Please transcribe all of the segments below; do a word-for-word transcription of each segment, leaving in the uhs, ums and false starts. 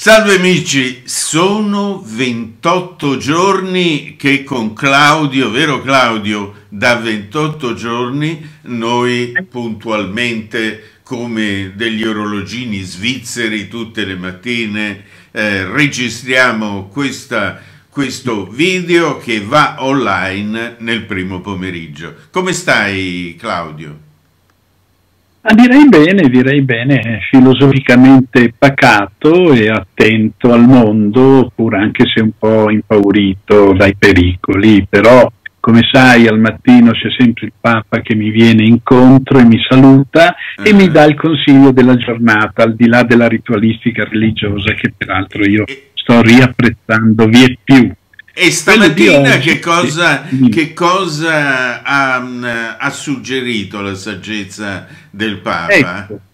Salve amici, sono ventotto giorni che con Claudio, vero Claudio, da ventotto giorni noi puntualmente come degli orologini svizzeri tutte le mattine eh, registriamo questa, questo video che va online nel primo pomeriggio. Come stai Claudio? Ah, direi bene, direi bene, filosoficamente pacato e attento al mondo, pur anche se un po' impaurito dai pericoli, però come sai al mattino c'è sempre il Papa che mi viene incontro e mi saluta uh-huh. e mi dà il consiglio della giornata, al di là della ritualistica religiosa che peraltro io sto riapprezzando vie più. E stamattina oggi, che cosa, sì. che cosa ha, ha suggerito la saggezza del Papa? Ecco,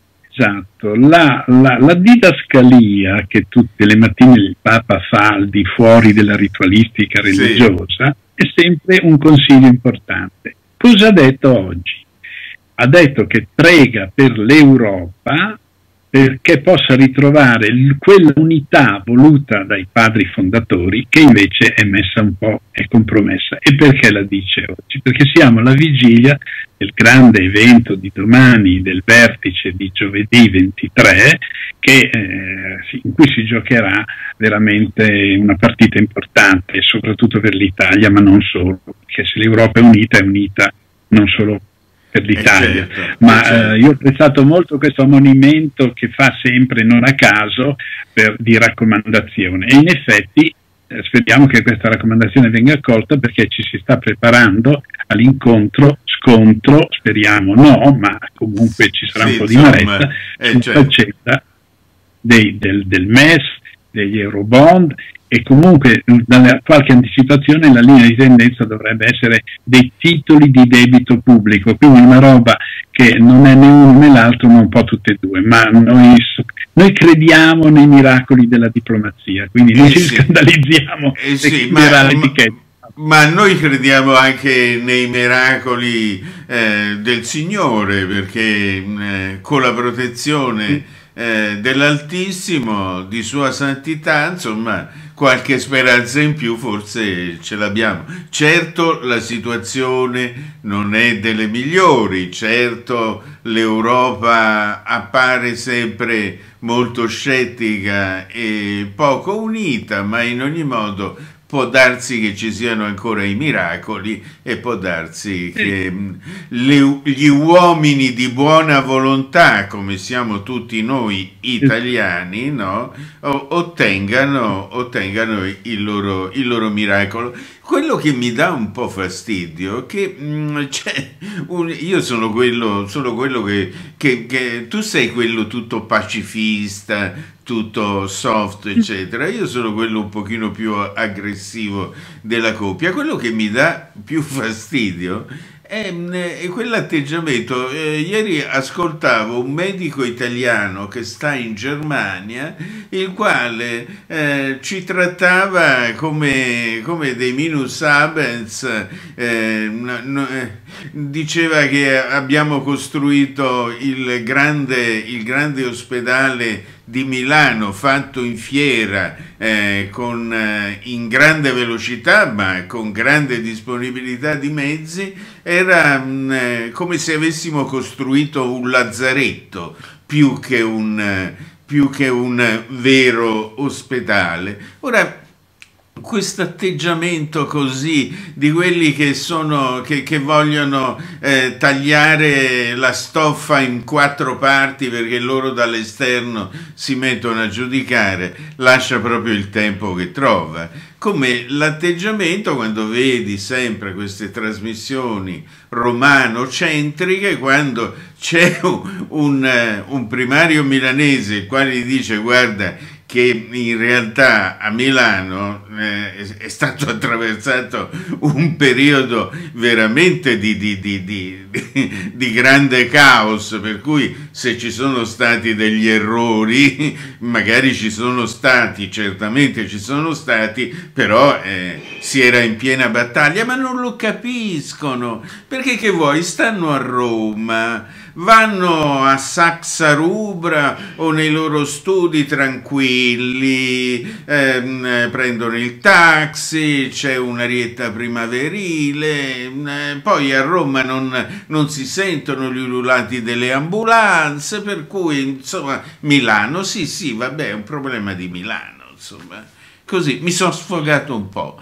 esatto, la, la, la didascalia che tutte le mattine il Papa fa al di fuori della ritualistica religiosa sì. è sempre un consiglio importante. Cosa ha detto oggi? Ha detto che prega per l'Europa perché possa ritrovare quella unità voluta dai padri fondatori che invece è messa un po', è compromessa. E perché la dice oggi? Perché siamo alla vigilia del grande evento di domani, del vertice di giovedì ventitré, che, eh, in cui si giocherà veramente una partita importante, soprattutto per l'Italia, ma non solo, perché se l'Europa è unita, è unita non solo per l'Italia, eh certo, ma certo. eh, io ho apprezzato molto questo ammonimento che fa sempre, non a caso, per, di raccomandazione, e in effetti eh, speriamo che questa raccomandazione venga accolta, perché ci si sta preparando all'incontro, scontro, speriamo no, ma comunque ci sarà sì, un po' insomma, di maretta, eh, sulla certo. faccenda dei, del, del M E S, degli Eurobond, e comunque da qualche anticipazione la linea di tendenza dovrebbe essere dei titoli di debito pubblico, quindi una roba che non è né uno né l'altro, ma un po' tutte e due, ma noi, noi crediamo nei miracoli della diplomazia, quindi non eh ci sì. scandalizziamo eh sì, ma, l'etichetta. Ma noi crediamo anche nei miracoli eh, del Signore, perché eh, con la protezione sì. eh, dell'Altissimo, di Sua Santità, insomma, qualche speranza in più forse ce l'abbiamo. Certo la situazione non è delle migliori, certo l'Europa appare sempre molto scettica e poco unita, ma in ogni modo può darsi che ci siano ancora i miracoli e può darsi che le, gli uomini di buona volontà, come siamo tutti noi italiani, no, ottengano, ottengano il, loro, il loro miracolo. Quello che mi dà un po' fastidio è che mh, cioè, un, io sono quello, sono quello che, che, che tu sei quello tutto pacifista, tutto soft eccetera, io sono quello un pochino più aggressivo della coppia. Quello che mi dà più fastidio è, è quell'atteggiamento. Eh, ieri ascoltavo un medico italiano che sta in Germania, il quale eh, ci trattava come, come dei minus abens, eh, no, no, eh, diceva che abbiamo costruito il grande, il grande ospedale di Milano fatto in fiera, eh, con, eh, in grande velocità ma con grande disponibilità di mezzi. Era mh, eh, come se avessimo costruito un lazzaretto più che un, eh, più che un vero ospedale. Ora, questo atteggiamento così di quelli che sono che, che vogliono eh, tagliare la stoffa in quattro parti perché loro dall'esterno si mettono a giudicare, lascia proprio il tempo che trova. Come l'atteggiamento quando vedi sempre queste trasmissioni romano-centriche, quando c'è un, un, un primario milanese il quale dice guarda che in realtà a Milano eh, è stato attraversato un periodo veramente di, di, di, di, di, di grande caos, per cui se ci sono stati degli errori, magari ci sono stati, certamente ci sono stati, però eh, si era in piena battaglia, ma non lo capiscono, perché che vuoi, stanno a Roma, vanno a Saxa Rubra o nei loro studi tranquilli, ehm, prendono il taxi, c'è un'arietta primaverile, eh, poi a Roma non, non si sentono gli ululati delle ambulanze, per cui insomma Milano, sì sì, vabbè, è un problema di Milano, insomma, così mi sono sfogato un po'.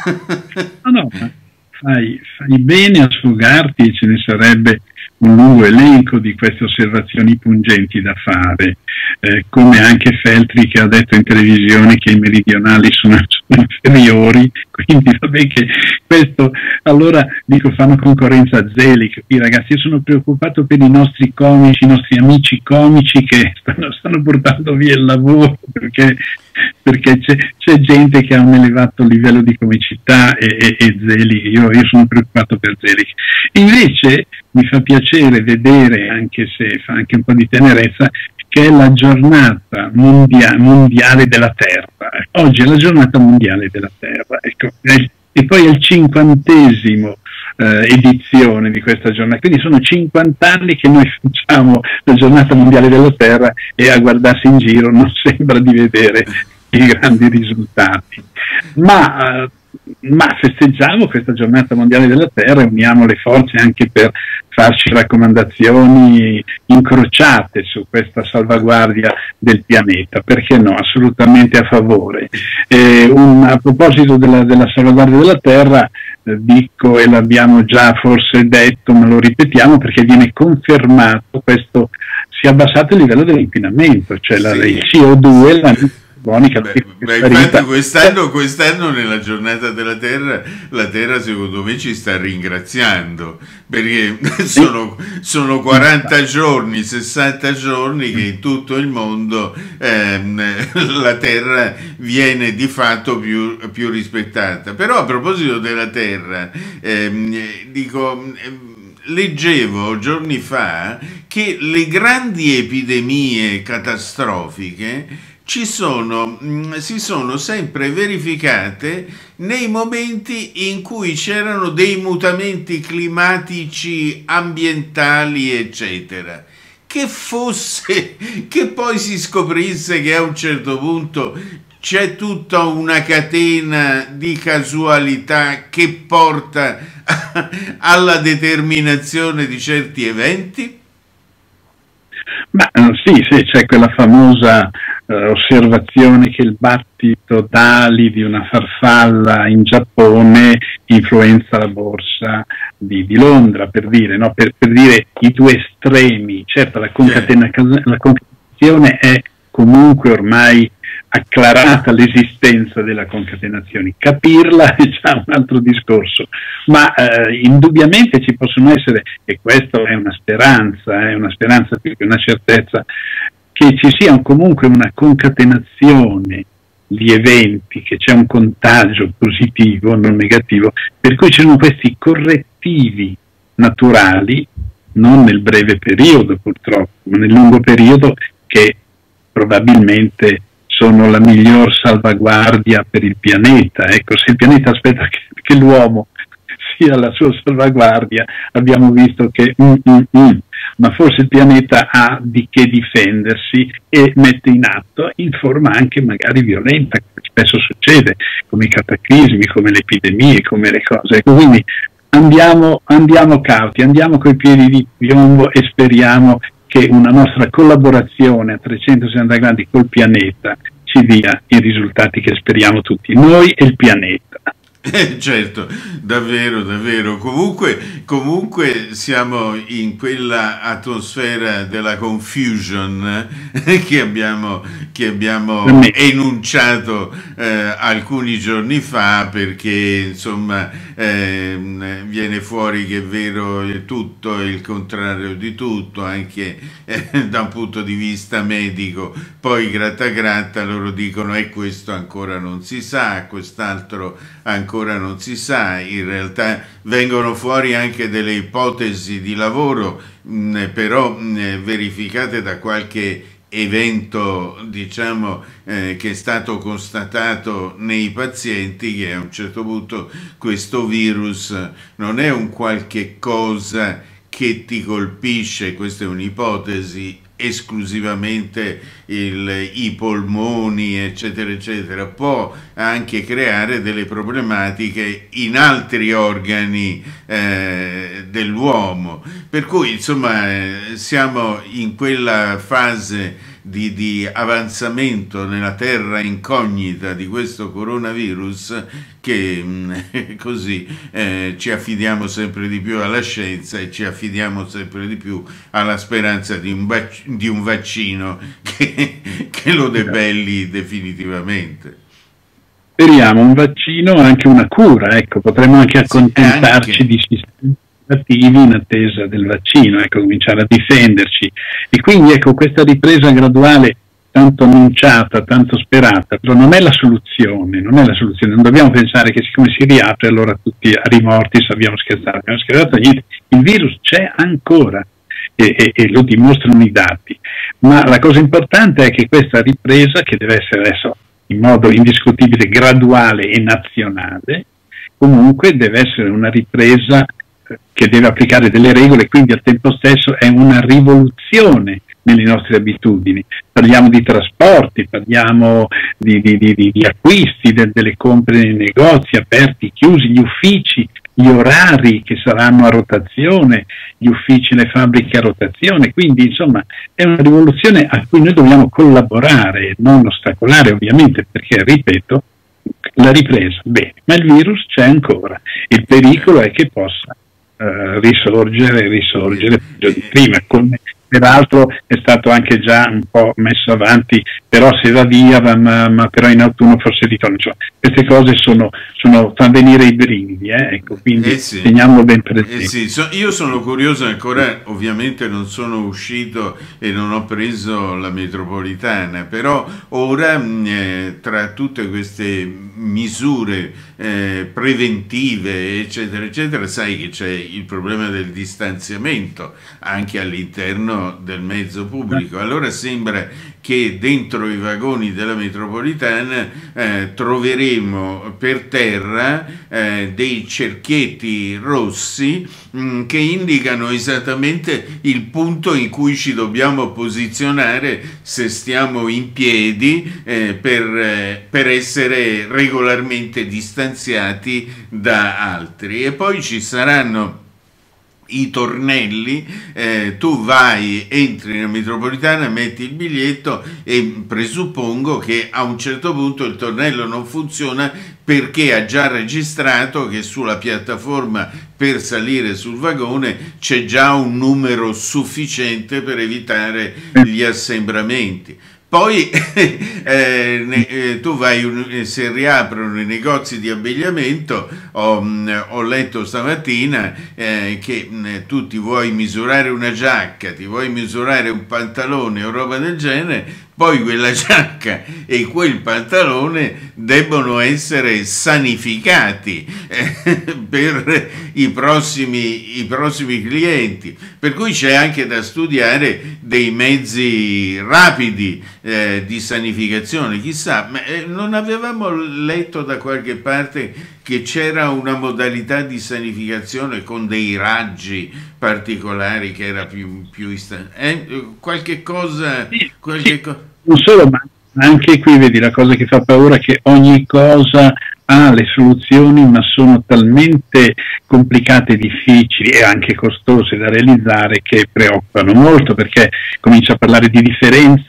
No, no, fai, fai bene a sfogarti, ce ne sarebbe un lungo elenco di queste osservazioni pungenti da fare, eh, come anche Feltri che ha detto in televisione che i meridionali sono, sono inferiori, quindi vabbè che questo, allora dico, fanno concorrenza a Zelig. Qui ragazzi, io sono preoccupato per i nostri comici, i nostri amici comici che stanno, stanno portando via il lavoro, perché, perché c'è gente che ha un elevato livello di comicità e, e, e Zelig, io, io sono preoccupato per Zelig. Invece mi fa piacere vedere, anche se fa anche un po' di tenerezza, che è la giornata mondia mondiale della Terra. Oggi è la giornata mondiale della Terra, ecco, e poi è il cinquantesimo eh, edizione di questa giornata, quindi sono cinquanta anni che noi facciamo la giornata mondiale della Terra e a guardarsi in giro non sembra di vedere i grandi risultati. Ma eh, ma festeggiamo questa giornata mondiale della Terra e uniamo le forze anche per farci raccomandazioni incrociate su questa salvaguardia del pianeta, perché no, assolutamente a favore. Eh, un, a proposito della, della salvaguardia della Terra, eh, dico, e l'abbiamo già forse detto, ma lo ripetiamo perché viene confermato, questo, si è abbassato il livello dell'inquinamento, cioè la, sì. il C O due, la Beh, beh, infatti quest'anno, quest'anno nella giornata della Terra la Terra secondo me ci sta ringraziando, perché sono, sono quaranta giorni, sessanta giorni che in tutto il mondo ehm, la Terra viene di fatto più, più rispettata. Però a proposito della Terra, ehm, dico, leggevo giorni fa che le grandi epidemie catastrofiche Ci sono, si sono sempre verificate nei momenti in cui c'erano dei mutamenti climatici, ambientali, eccetera. Che fosse, che poi si scoprisse che a un certo punto c'è tutta una catena di casualità che porta alla determinazione di certi eventi? Ma sì, sì, c'è quella famosa Uh, osservazione che il battito d'ali di una farfalla in Giappone influenza la borsa di, di Londra, per dire, no? per, per dire i due estremi. Certo, la, concatena la concatenazione è comunque ormai acclarata, l'esistenza della concatenazione, capirla è già un altro discorso, ma eh, indubbiamente ci possono essere, e questo è una speranza, è una speranza più che una certezza, che ci sia comunque una concatenazione di eventi, che c'è un contagio positivo, non negativo, per cui ci sono questi correttivi naturali, non nel breve periodo purtroppo, ma nel lungo periodo, che probabilmente sono la miglior salvaguardia per il pianeta. Ecco, se il pianeta aspetta che, che l'uomo sia la sua salvaguardia, abbiamo visto che mm, mm, mm, ma forse il pianeta ha di che difendersi e mette in atto in forma anche magari violenta, come spesso succede, come i cataclismi, come le epidemie, come le cose. Ecco, quindi andiamo, andiamo cauti, andiamo coi piedi di piombo e speriamo che una nostra collaborazione a trecentosessanta gradi col pianeta ci dia i risultati che speriamo tutti, noi e il pianeta. Eh, certo, davvero, davvero. Comunque, comunque siamo in quella atmosfera della confusion eh, che abbiamo, che abbiamo enunciato eh, alcuni giorni fa, perché insomma ehm, viene fuori che è vero tutto e il contrario di tutto, anche eh, da un punto di vista medico. Poi gratta gratta loro dicono e questo ancora non si sa, quest'altro ancora non si sa. In realtà vengono fuori anche delle ipotesi di lavoro, mh, però mh, verificate da qualche evento, diciamo, eh, che è stato constatato nei pazienti, che a un certo punto questo virus non è un qualche cosa che ti colpisce, questa è un'ipotesi, esclusivamente il, i polmoni, eccetera, eccetera, può anche creare delle problematiche in altri organi eh, dell'uomo. Per cui, insomma, eh, siamo in quella fase Di, di avanzamento nella terra incognita di questo coronavirus che mh, così eh, ci affidiamo sempre di più alla scienza e ci affidiamo sempre di più alla speranza di un, vac- di un vaccino che, che lo debelli definitivamente. Speriamo un vaccino, anche una cura, ecco, potremmo anche accontentarci sì, anche. di sistemi in attesa del vaccino, ecco, cominciare a difenderci. E quindi ecco, questa ripresa graduale tanto annunciata, tanto sperata, però non è la soluzione, non è la soluzione, non dobbiamo pensare che siccome si riapre allora tutti a rimorti abbiamo scherzato, abbiamo scherzato niente, il virus c'è ancora e, e, e lo dimostrano i dati, ma la cosa importante è che questa ripresa, che deve essere adesso in modo indiscutibile graduale e nazionale, comunque deve essere una ripresa che deve applicare delle regole, quindi al tempo stesso è una rivoluzione nelle nostre abitudini. Parliamo di trasporti, parliamo di, di, di, di acquisti, de, delle compre nei negozi aperti, chiusi, gli uffici, gli orari che saranno a rotazione, gli uffici, le fabbriche a rotazione, quindi insomma è una rivoluzione a cui noi dobbiamo collaborare, non ostacolare ovviamente, perché ripeto, la ripresa, bene, ma il virus c'è ancora, il pericolo è che possa Uh, risorgere, risorgere peggio di prima, come peraltro è stato anche già un po' messo avanti, però se va via, va, ma, ma però in autunno forse ritorna. Cioè, queste cose sono, sono, fanno venire i brividi, eh? Ecco, quindi eh sì. teniamolo ben presente. Eh sì. so, io sono curioso ancora, ovviamente non sono uscito e non ho preso la metropolitana, però ora eh, tra tutte queste misure eh, preventive, eccetera, eccetera, sai che c'è il problema del distanziamento anche all'interno del mezzo pubblico. Allora sembra che dentro i vagoni della metropolitana eh, troveremo per terra eh, dei cerchietti rossi mh, che indicano esattamente il punto in cui ci dobbiamo posizionare se stiamo in piedi eh, per, eh, per essere regolarmente distanziati da altri. E poi ci saranno i tornelli, eh, tu vai, entri nella metropolitana, metti il biglietto e presuppongo che a un certo punto il tornello non funziona perché ha già registrato che sulla piattaforma per salire sul vagone c'è già un numero sufficiente per evitare gli assembramenti. Poi eh, ne, eh, tu vai, un, se riaprono i negozi di abbigliamento, ho, ho letto stamattina eh, che mh, tu ti vuoi misurare una giacca, ti vuoi misurare un pantalone o roba del genere, poi quella giacca e quel pantalone debbono essere sanificati eh, per i prossimi, i prossimi clienti. Per cui c'è anche da studiare dei mezzi rapidi eh, di sanificazione. Chissà, ma eh, non avevamo letto da qualche parte che c'era una modalità di sanificazione con dei raggi particolari che era più, più istan- eh? qualche cosa... Qualche co- Non solo, ma anche qui vedi la cosa che fa paura, che ogni cosa ha le soluzioni, ma sono talmente complicate, difficili e anche costose da realizzare che preoccupano molto, perché comincia a parlare di differenza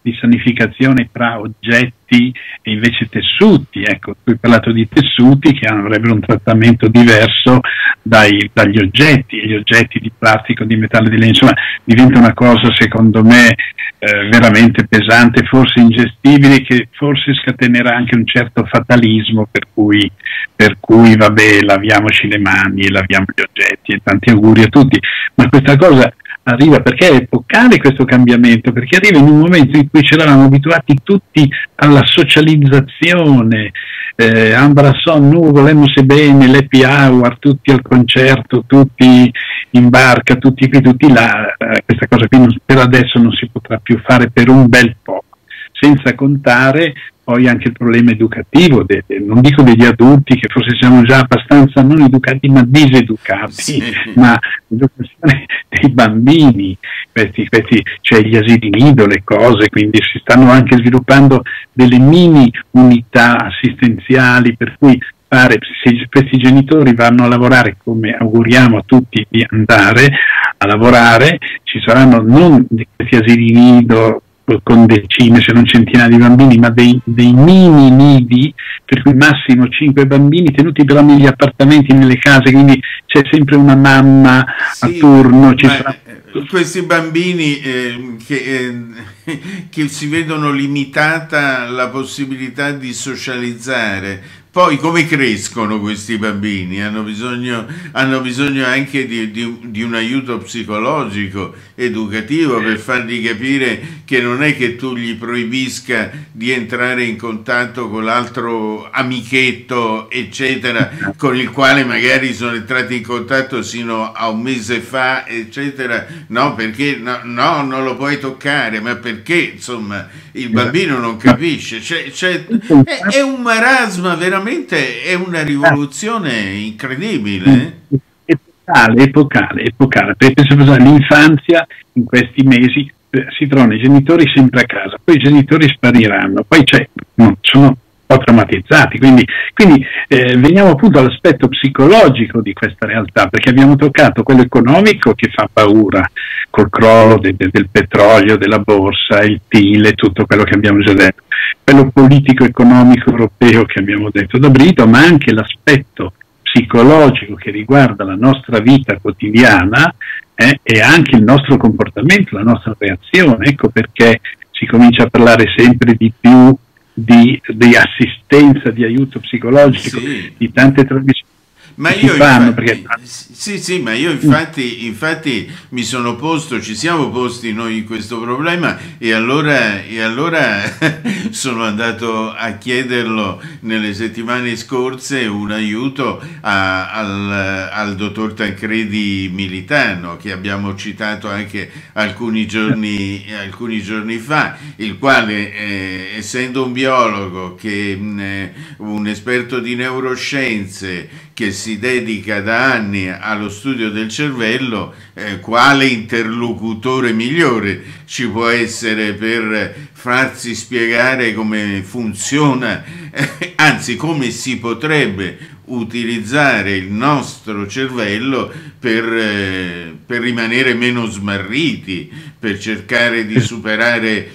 di sanificazione tra oggetti e invece tessuti. Ecco, tu hai parlato di tessuti che avrebbero un trattamento diverso dai, dagli oggetti, gli oggetti di plastica, di metallo, di legno, insomma diventa una cosa secondo me eh, veramente pesante, forse ingestibile, che forse scatenerà anche un certo fatalismo per cui, per cui vabbè, laviamoci le mani e laviamo gli oggetti e tanti auguri a tutti, ma questa cosa arriva perché è epocale questo cambiamento, perché arriva in un momento in cui ci eravamo abituati tutti alla socializzazione, eh, Ambrasson, nous volemos bene, l'happy hour, tutti al concerto, tutti in barca, tutti qui, tutti là, eh, questa cosa qui non, per adesso non si potrà più fare per un bel po', senza contare poi anche il problema educativo, de, de, non dico degli adulti che forse siamo già abbastanza non educati ma diseducati, sì. Ma l'educazione dei bambini, questi, questi, cioè gli asili nido, le cose, quindi si stanno anche sviluppando delle mini unità assistenziali per cui fare, se questi genitori vanno a lavorare come auguriamo a tutti di andare a lavorare, ci saranno non questi asili nido con decine se non centinaia di bambini, ma dei, dei mini nidi, per cui massimo cinque bambini tenuti però negli appartamenti, nelle case, quindi c'è sempre una mamma sì, a turno. Ci sarà... Questi bambini eh, che, eh, che si vedono limitata la possibilità di socializzare. Poi come crescono questi bambini? Hanno bisogno, hanno bisogno anche di, di, di un aiuto psicologico, educativo, per fargli capire che non è che tu gli proibisca di entrare in contatto con l'altro amichetto, eccetera, con il quale magari sono entrati in contatto sino a un mese fa, eccetera. No, perché no, no non lo puoi toccare, ma perché, insomma, il bambino non capisce. C'è, c'è, è, è un marasma veramente. È una rivoluzione incredibile. Epocale, epocale, epocale. Perché l'infanzia in questi mesi eh, si trovano i genitori sempre a casa, poi i genitori spariranno, poi c'è, no, sono un po' traumatizzati, quindi, quindi eh, veniamo appunto all'aspetto psicologico di questa realtà, perché abbiamo toccato quello economico che fa paura, col crollo de, de, del petrolio, della borsa, il T I L, tutto quello che abbiamo già detto, quello politico-economico europeo che abbiamo detto da Brito, ma anche l'aspetto psicologico che riguarda la nostra vita quotidiana eh, e anche il nostro comportamento, la nostra reazione. Ecco perché si comincia a parlare sempre di più di, di assistenza, di aiuto psicologico, sì. Di tante trasmissioni. Ma io fanno, infatti, perché... sì, sì, ma io infatti, infatti mi sono posto, ci siamo posti noi questo problema e allora, e allora sono andato a chiederlo nelle settimane scorse un aiuto a, al, al dottor Tancredi Militano, che abbiamo citato anche alcuni giorni, alcuni giorni fa, il quale eh, essendo un biologo, che, eh, un esperto di neuroscienze, che si dedica da anni allo studio del cervello, eh, quale interlocutore migliore ci può essere per farsi spiegare come funziona, eh, anzi come si potrebbe utilizzare il nostro cervello per, eh, per rimanere meno smarriti, per cercare di superare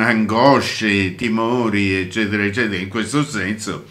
angosce, timori, eccetera, eccetera. In questo senso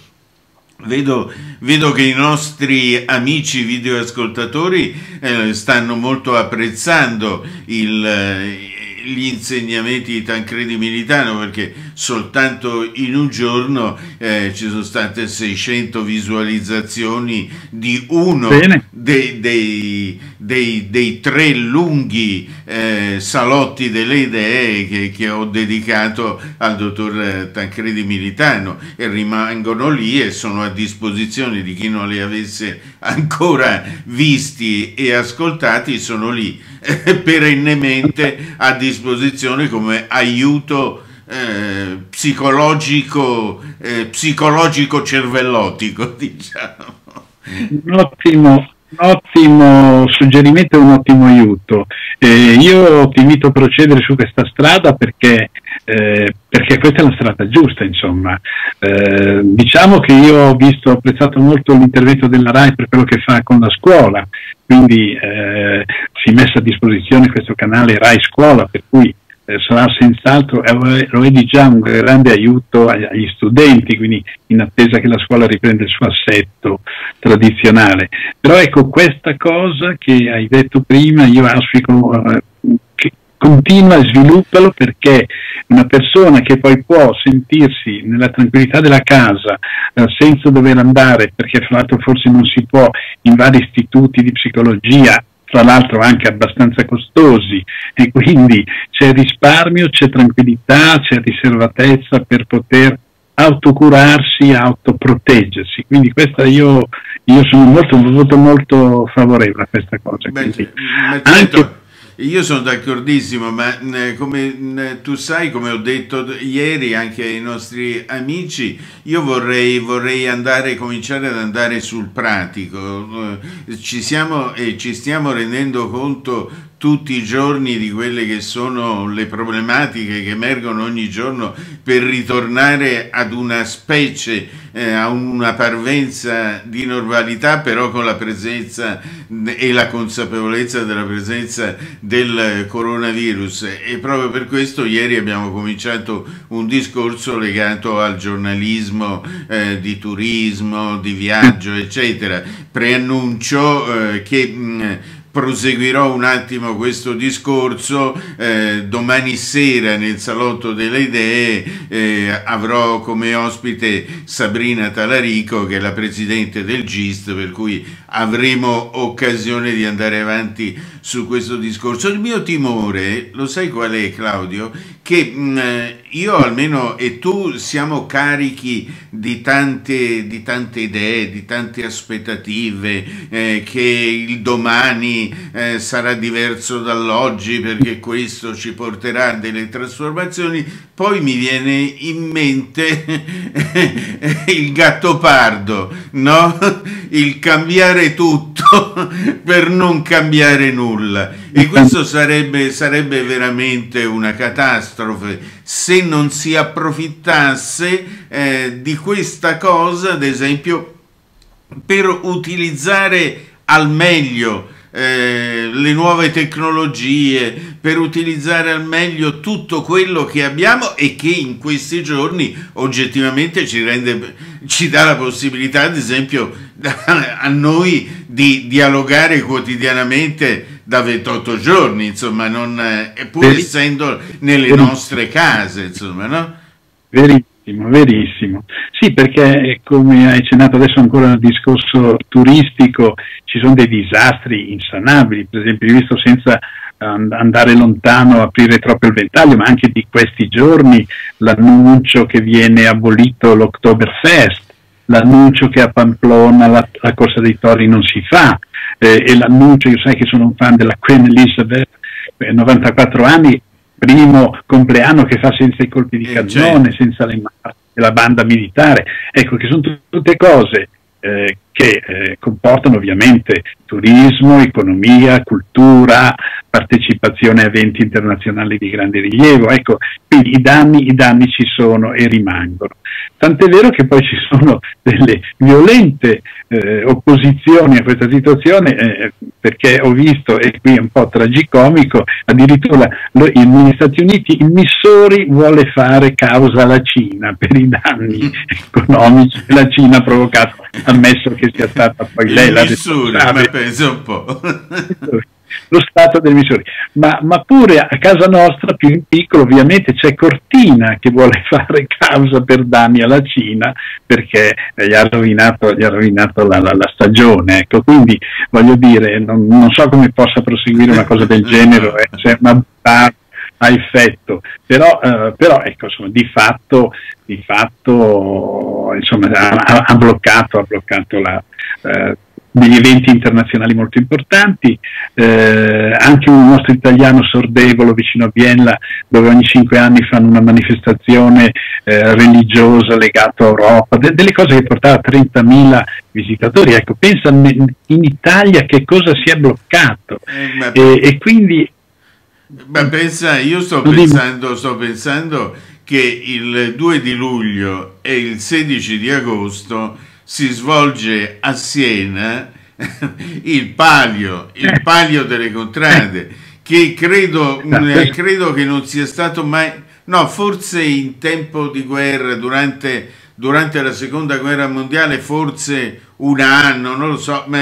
Vedo, vedo che i nostri amici videoascoltatori eh, stanno molto apprezzando il, eh, gli insegnamenti di Tancredi Militano, perché soltanto in un giorno eh, ci sono state seicento visualizzazioni di uno dei, dei, dei, dei tre lunghi eh, salotti delle idee che, che ho dedicato al dottor Tancredi Militano, e rimangono lì e sono a disposizione di chi non li avesse ancora visti e ascoltati, sono lì eh, perennemente a disposizione come aiuto eh, psicologico, eh, psicologico cervellotico, diciamo. Un ottimo, un ottimo suggerimento e un ottimo aiuto. Eh, io ti invito a procedere su questa strada perché, eh, perché questa è la strada giusta, insomma. Eh, diciamo che io ho visto, ho apprezzato molto l'intervento della RAI per quello che fa con la scuola, quindi eh, si è messo a disposizione questo canale RAI Scuola, per cui eh, sarà senz'altro, eh, lo è di già un grande aiuto agli, agli studenti, quindi in attesa che la scuola riprenda il suo assetto tradizionale. Però ecco, questa cosa che hai detto prima, io auspico eh, che continua e sviluppalo, perché una persona che poi può sentirsi nella tranquillità della casa eh, senza dover andare, perché fra l'altro forse non si può, in vari istituti di psicologia, tra l'altro anche abbastanza costosi, e quindi c'è risparmio, c'è tranquillità, c'è riservatezza per poter autocurarsi, autoproteggersi. Quindi questa io, io sono molto, molto, molto favorevole a questa cosa. Beh, Quindi, ma certo, anche... io sono d'accordissimo, ma eh, come eh, tu sai, come ho detto ieri anche ai nostri amici, io vorrei, vorrei andare, cominciare ad andare sul pratico. Eh, ci siamo e ci stiamo rendendo conto tutti i giorni di quelle che sono le problematiche che emergono ogni giorno, per ritornare ad una specie, eh, a una parvenza di normalità, però con la presenza e la consapevolezza della presenza del coronavirus. E proprio per questo ieri abbiamo cominciato un discorso legato al giornalismo eh, di turismo, di viaggio, eccetera. Preannuncio eh, che mh, proseguirò un attimo questo discorso. Eh, domani sera nel Salotto delle Idee eh, avrò come ospite Sabrina Talarico, che è la presidente del GIST, per cui avremo occasione di andare avanti su questo discorso. Il mio timore, lo sai qual è, Claudio? Che mh, io almeno e tu siamo carichi di tante, di tante idee, di tante aspettative, eh, che il domani eh, sarà diverso dall'oggi, perché questo ci porterà a delle trasformazioni. Poi mi viene in mente il Gattopardo, no? Il cambiare tutto per non cambiare nulla, e questo sarebbe, sarebbe veramente una catastrofe se non si approfittasse eh, di questa cosa, ad esempio, per utilizzare al meglio Eh, le nuove tecnologie, per utilizzare al meglio tutto quello che abbiamo e che in questi giorni oggettivamente ci rende, ci dà la possibilità, ad esempio, a noi di dialogare quotidianamente da ventotto giorni, insomma, non, eh, pur essendo nelle nostre case, insomma, no? Verissimo, verissimo. Sì, perché come hai accennato adesso ancora nel discorso turistico, ci sono dei disastri insanabili. Per esempio, io ho visto, senza andare lontano, aprire troppo il ventaglio, ma anche di questi giorni, l'annuncio che viene abolito l'Oktoberfest, l'annuncio che a Pamplona la, la corsa dei tori non si fa, eh, e l'annuncio, io sai che sono un fan della Queen Elizabeth, eh, novantaquattro anni, primo compleanno che fa senza i colpi di cannone, senza le la banda militare. Ecco, che sono tutte cose eh, che eh, comportano ovviamente turismo, economia, cultura, partecipazione a eventi internazionali di grande rilievo. Ecco, quindi i danni, i danni ci sono e rimangono. Tant'è vero che poi ci sono delle violente eh, opposizioni a questa situazione, eh, perché ho visto, e qui è un po' tragicomico, addirittura lo, negli Stati Uniti il Missouri vuole fare causa alla Cina per i danni economici che la Cina ha provocato, ammesso che sia stata poi lei la responsabile. Ma pensa un po'. Lo Stato del Missouri, ma, ma pure a casa nostra, più in piccolo, ovviamente c'è Cortina che vuole fare causa per danni alla Cina, perché gli ha rovinato, gli ha rovinato la, la, la stagione. Ecco, quindi voglio dire, non, non so come possa proseguire una cosa del genere, eh, c'è una a effetto, però, eh, però ecco, insomma, di fatto, di fatto insomma, ha, ha bloccato, ha bloccato la, eh, degli eventi internazionali molto importanti, eh, anche un nostro italiano Sordevolo vicino a Biella, dove ogni cinque anni fanno una manifestazione eh, religiosa legata a Europa, de delle cose che portava a trentamila visitatori. Ecco, pensa in Italia che cosa si è bloccato, eh, e, e quindi ma pensa, io sto pensando, sto pensando che il due di luglio e il sedici di agosto si svolge a Siena il Palio, il Palio delle Contrade, che credo, eh, credo che non sia stato mai, no, forse in tempo di guerra, durante, durante la seconda guerra mondiale, forse un anno, non lo so, ma,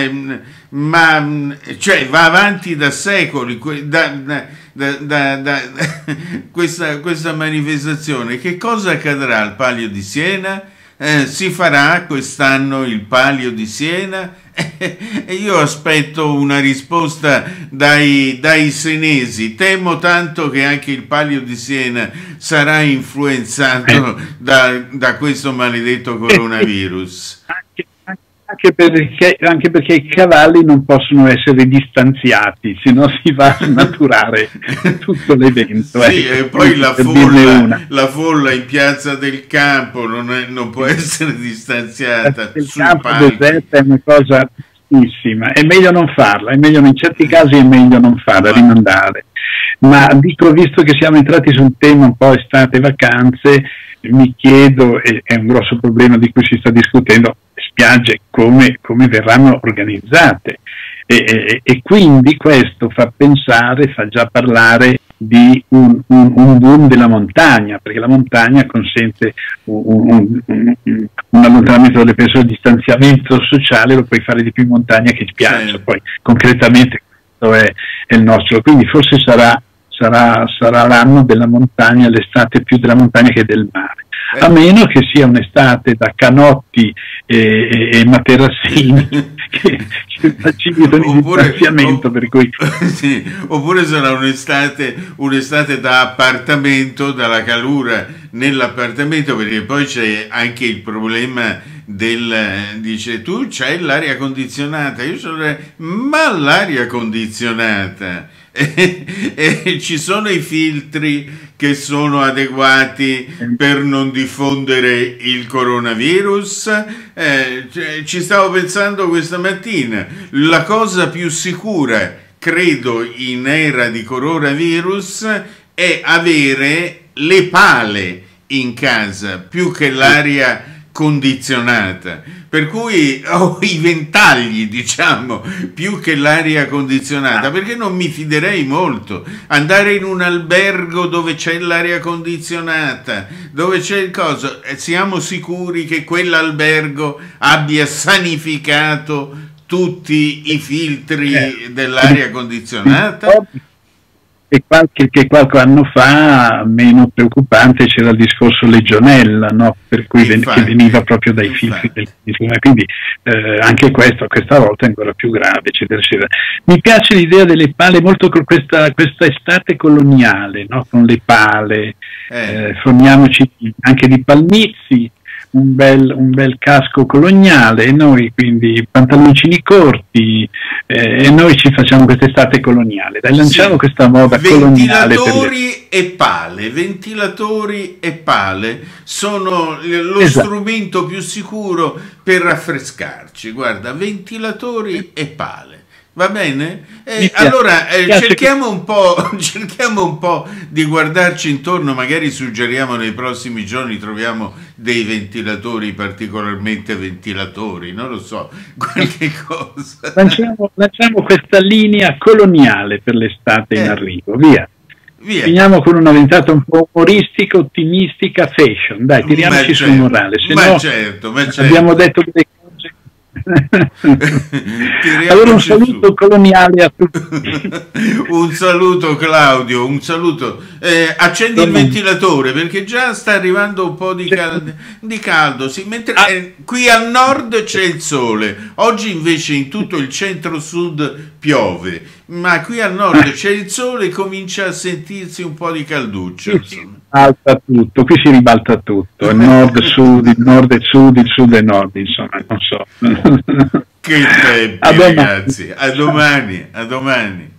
ma cioè va avanti da secoli da, da, da, da, da, questa, questa manifestazione. Che cosa accadrà al Palio di Siena? Eh, si farà quest'anno il Palio di Siena? E io aspetto una risposta dai, dai senesi. Temo tanto che anche il Palio di Siena sarà influenzato da, da questo maledetto coronavirus. Anche perché, anche perché i cavalli non possono essere distanziati, se no si va a snaturare tutto l'evento. Sì, eh. E poi la folla, la folla in Piazza del Campo non, è, non può essere distanziata. Il campo deserto è una cosa bruttissima, è meglio non farla, è meglio, in certi casi è meglio non farla, rimandare. Ma dico, visto che siamo entrati sul tema un po' estate, vacanze, mi chiedo, e è un grosso problema di cui si sta discutendo, spiagge come, come verranno organizzate, e, e, e quindi questo fa pensare, fa già parlare di un, un, un boom della montagna, perché la montagna consente un, un, un, un allontanamento delle persone, il distanziamento sociale lo puoi fare di più in montagna che in spiaggia, sì. Poi concretamente questo è, è il nostro, quindi forse sarà, sarà, sarà l'anno della montagna, l'estate più della montagna che del mare. A meno che sia un'estate da canotti e, e, e materassini che, che facilitano il distanziamento, per cui... Sì, oppure sarà un'estate un'estate da appartamento, dalla calura nell'appartamento, perché poi c'è anche il problema del, dice, tu c'hai l'aria condizionata, io sono, ma l'aria condizionata e, e ci sono i filtri che sono adeguati per non diffondere il coronavirus. Eh, ci stavo pensando questa mattina, la cosa più sicura, credo, in era di coronavirus è avere le pale in casa più che l'aria condizionata, per cui ho i ventagli, diciamo, più che l'aria condizionata, perché non mi fiderei molto andare in un albergo dove c'è l'aria condizionata, dove c'è il coso, siamo sicuri che quell'albergo abbia sanificato tutti i filtri dell'aria condizionata? E qualche, che qualche anno fa, meno preoccupante, c'era il discorso legionella, no? Per cui infatti, che veniva proprio dai filtri del, quindi eh, anche questo questa volta è ancora più grave, eccetera, eccetera. Mi piace l'idea delle pale, molto con questa, questa estate coloniale, no? Con le pale, eh. Eh, forniamoci anche di palmizi, un bel, un bel casco coloniale, e noi quindi pantaloncini corti, eh, e noi ci facciamo quest'estate coloniale. Dai, lanciamo sì. questa moda coloniale. Ventilatori e pale, ventilatori e pale sono lo esatto. strumento più sicuro per raffrescarci. Guarda, ventilatori e pale. Va bene? Eh, allora eh, cerchiamo, un po', cerchiamo un po' di guardarci intorno, magari suggeriamo nei prossimi giorni, troviamo dei ventilatori particolarmente ventilatori, non lo so, qualche cosa. Lanciamo, lanciamo questa linea coloniale per l'estate eh. in arrivo, via. Via. Finiamo con una ventata un po' umoristica, ottimistica, fashion. Dai, tiriamoci sul morale, se no certo, ma certo. abbiamo detto delle allora un saluto su. coloniale a tutti. Un saluto Claudio, un saluto. Eh, accendi il ventilatore perché già sta arrivando un po' di caldo, di caldo. Sì, mentre ah. eh, qui al nord c'è il sole, oggi invece in tutto il centro-sud piove, ma qui al nord c'è il sole e comincia a sentirsi un po' di calduccio. Sì, alza tutto, qui si ribalta tutto, il nord-sud, il nord e sud, il sud e nord, insomma, non so. Che tempi, ragazzi, a domani, a domani.